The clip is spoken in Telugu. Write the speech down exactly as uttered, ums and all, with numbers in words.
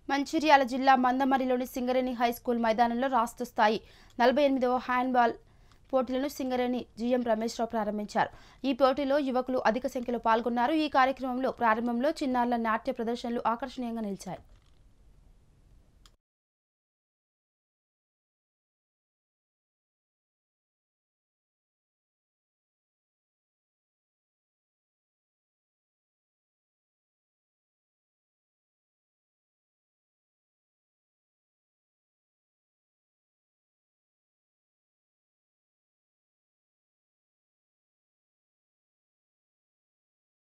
మంచిర్యాల జిల్లా మందమరిలోని సింగరేణి హై స్కూల్ మైదానంలో రాష్ట్ర స్థాయి నలభై ఎనిమిదవ హ్యాండ్బాల్ పోటీలను సింగరేణి జీఎం రమేష్ రావు ప్రారంభించారు. ఈ పోటీలో యువకులు అధిక సంఖ్యలో పాల్గొన్నారు. ఈ కార్యక్రమంలో ప్రారంభంలో చిన్నారుల నాట్య ప్రదర్శనలు ఆకర్షణీయంగా నిలిచాయి.